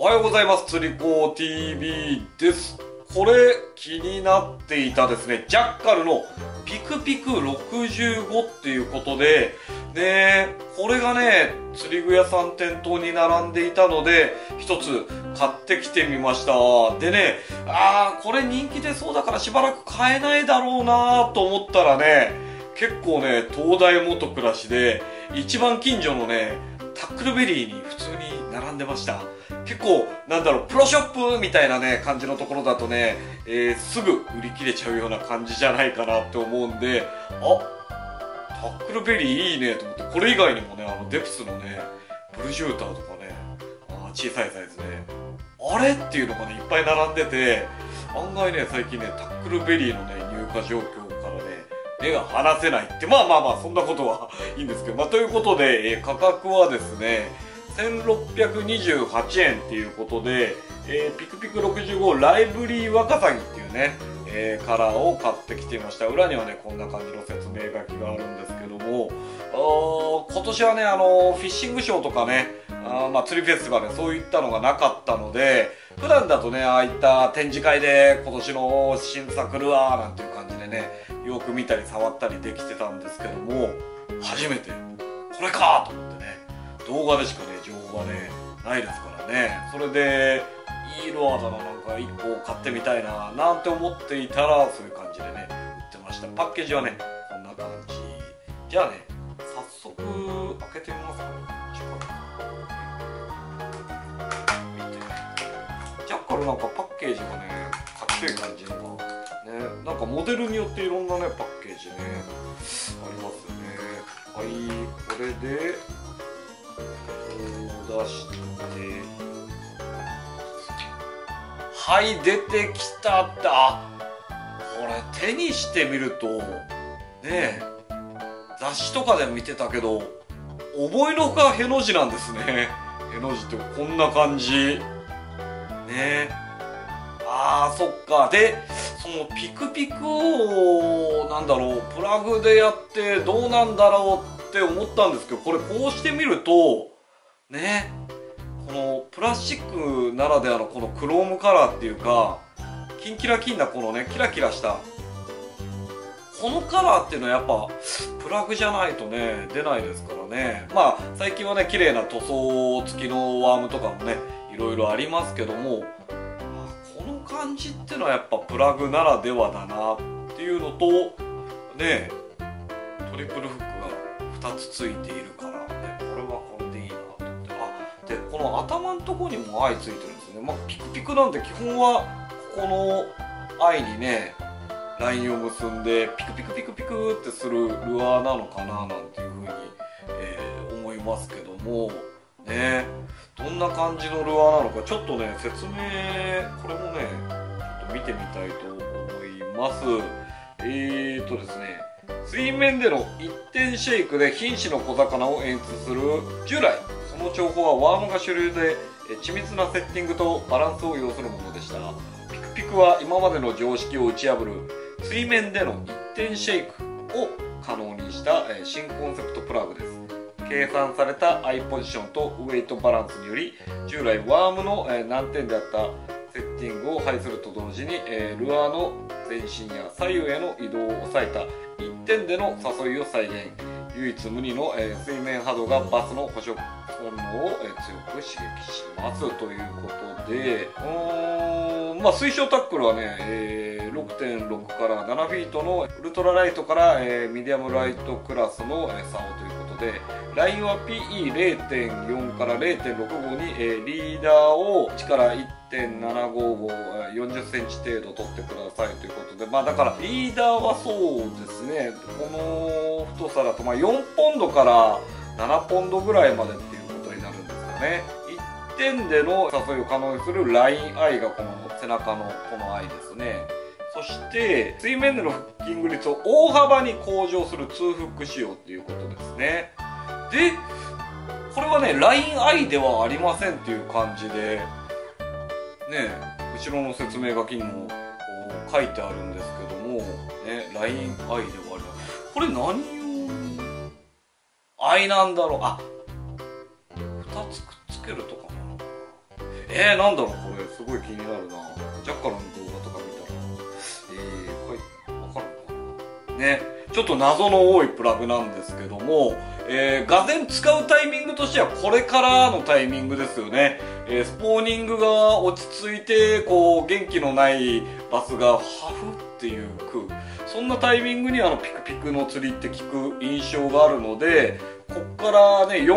おはようございます。釣り子 TV です。これ気になっていたですね、ジャッカルのピクピク65っていうことで、これがね、釣り具屋さん店頭に並んでいたので、一つ買ってきてみました。でね、これ人気出そうだからしばらく買えないだろうなと思ったらね、結構ね、東大元暮らしで、一番近所のね、タックルベリーに普通に並んでました。結構、プロショップみたいなね、感じのところだとね、すぐ売り切れちゃうような感じじゃないかなって思うんで、タックルベリーいいねと思って、これ以外にもね、デプスのね、ブルジューターとかね、小さいサイズね、あれっていうのがね、いっぱい並んでて、案外ね、最近ね、タックルベリーのね、入荷状況からね、目が離せないって、そんなことはいいんですけど、ということで、価格はですね、1628円っていうことで、ピクピク65ライブリーワカサギっていうね、カラーを買ってきていました。裏にはね、こんな感じの説明書きがあるんですけども、今年はね、フィッシングショーとかね、釣りフェスティバルそういったのがなかったので、普段だとね、ああいった展示会で今年の新作ルアーなんていう感じでね、よく見たり触ったりできてたんですけども、初めてこれかと思ってね、動画でしかね情報がねないですからね。それでいいルアーだな、なんか1個買ってみたいななんて思っていたら、そういう感じでね売ってました。パッケージはねこんな感じ。じゃあね、早速開けてみますか。見て、ジャッカルなんかパッケージがねかっこいい感じのがね、なんかモデルによっていろんなねパッケージねありますよね。はい、これでこう出して、はい、出てきたって、これ手にしてみるとね、雑誌とかで見てたけど思いのほかへの字なんですね。への字ってこんな感じね。そっか。で、そのピクピクをプラグでやってどうなんだろうって思ったんですけど、これこうしてみるとね、このプラスチックならではのこのクロームカラーっていうか、キンキラキンなこのねキラキラしたこのカラーっていうのはやっぱプラグじゃないとね出ないですからね。最近はね綺麗な塗装付きのワームとかもねいろいろありますけども、この感じっていうのはやっぱプラグならではだなっていうのとね、トリプルフックが2つついているからね、これはこれでいいなと思って。でこの頭のところにもアイついてるんですよね。ピクピクなんで基本はここのアイにねラインを結んでピクピクピクピクってするルアーなのかななんていうふうに、思いますけどもね、どんな感じのルアーなのかちょっとね説明、これもねちょっと見てみたいと思います。ですね、水面での一点シェイクで瀕死の小魚を演出する。従来その調法はワームが主流で緻密なセッティングとバランスを要するものでした。ピクピクは今までの常識を打ち破る水面での一点シェイクを可能にした新コンセプトプラグです。計算されたアイポジションとウェイトバランスにより、従来ワームの難点であったセッティングを排すると同時にルアーの前進や左右への移動を抑えた一点での誘いを再現。唯一無二の水面波動がバスの捕食本能を強く刺激しますということで、推奨タックルはね、6.6 から7フィートのウルトラライトからミディアムライトクラスの竿ということで、ラインは PE0.4 から 0.65 にリーダーを1から1.755 40センチ程度取ってくださいということで、だからリーダーはそうですね、この太さだと4ポンドから7ポンドぐらいまでっていうことになるんですかね。1点での誘いを可能にするラインアイがこの背中のこのアイですね。そして水面でのフッキング率を大幅に向上する2フック仕様っていうことですね。でこれはねラインアイではありませんっていう感じでね、後ろの説明書きにもこう書いてあるんですけどもね、ラインアイではあります。これ何用アイなんだろう。2つくっつけるとかな。 なんだろうこれ、すごい気になるな。ジャッカルの動画とか見たらはい、わかるのかなね。ちょっと謎の多いプラグなんですけども、がぜん使うタイミングとしてはこれからのタイミングですよね。スポーニングが落ち着いてこう元気のないバスがハフっていうそんなタイミングにピクピクの釣りって効く印象があるので、こっからね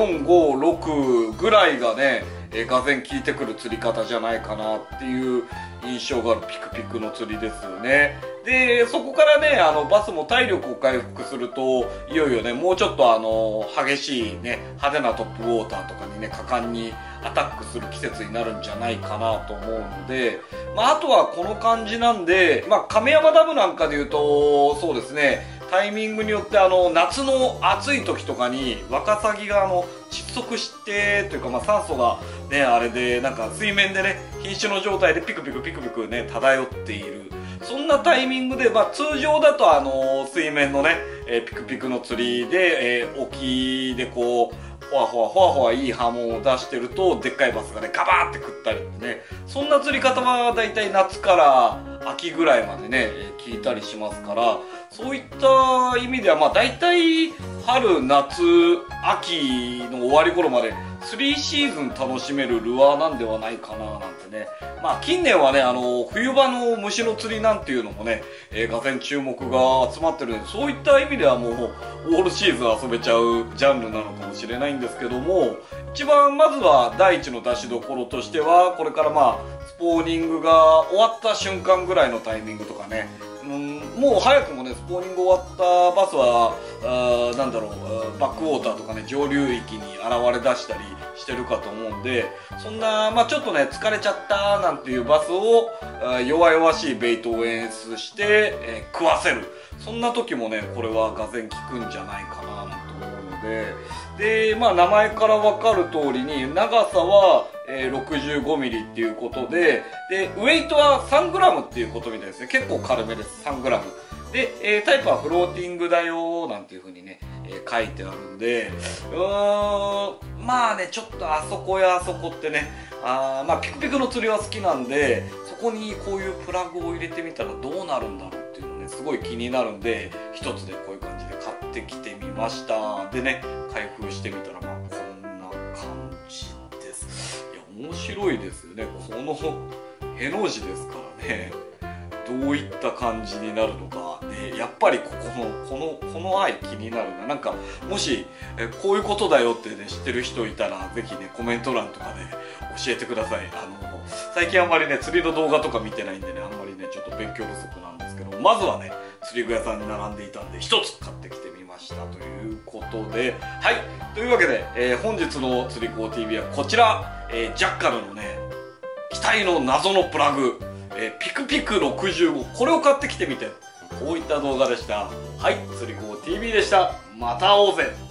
4、5、6ぐらいがね、がぜん効いてくる釣り方じゃないかなっていう印象があるピクピクの釣りですよね。でそこからねバスも体力を回復すると、いよいよねもうちょっと激しいね派手なトップウォーターとかにね果敢にアタックする季節になるんじゃないかなと思うので、あとはこの感じなんで、亀山ダムなんかでいうとそうですね、タイミングによって夏の暑い時とかにワカサギが窒息してというか、酸素がねあれでなんか水面でね瀕死の状態でピクピクピクピクね漂っている、そんなタイミングで、通常だと水面のね、ピクピクの釣りで、沖でこうほわほわほわほわいい波紋を出してるとでっかいバスがねガバーって食ったりってね、そんな釣り方はだいたい夏から秋ぐらいまでね効いたりしますから、そういった意味ではだいたい春夏秋の終わり頃まで3シーズン楽しめるルアーなんではないかななんてね。近年はね冬場の虫の釣りなんていうのもね、がぜん注目が集まってるので、そういった意味ではもうオールシーズン遊べちゃうジャンルなのかもしれないんですけども、一番まずは第一の出しどころとしては、これからスポーニングが終わった瞬間ぐらいのタイミングとかね、もう早くもねスポーニング終わったバスはなんだろう、バックウォーターとかね上流域に現れ出したりしてるかと思うんで、そんなちょっとね疲れちゃったなんていうバスを弱々しいベイトを演出して、食わせる、そんな時もねこれはがぜん効くんじゃないかななんて思うので、名前から分かる通りに長さは65ミリっていうことで、ウェイトは 3g っていうことみたいですね。結構軽めです、3g で、タイプはフローティングだよなんていう風にね、書いてあるんで、ちょっとあそこやあそこってね、ピクピクの釣りは好きなんで、そこにこういうプラグを入れてみたらどうなるんだろうっていうのねすごい気になるんで、一つでこういう感じで買ってきてみました。でね開封してみたらこんな感じです。いや面白いですよね。このへの字ですからね、どういった感じになるのかで、やっぱりこの愛気になるな。なんかもしこういうことだよってね知ってる人いたらぜひねコメント欄とかで教えてください。最近あんまりね釣りの動画とか見てないんでね、あんまりねちょっと勉強不足なんですけど、まずはね釣り具屋さんに並んでいたんで一つ買ってきてみましたということで、はい、というわけで、本日の釣り子 TV はこちら、ジャッカルのね機体の謎のプラグ、ピクピク65、これを買ってきてみて、こういった動画でした。はい、釣り子 TV でした。また会おうぜ。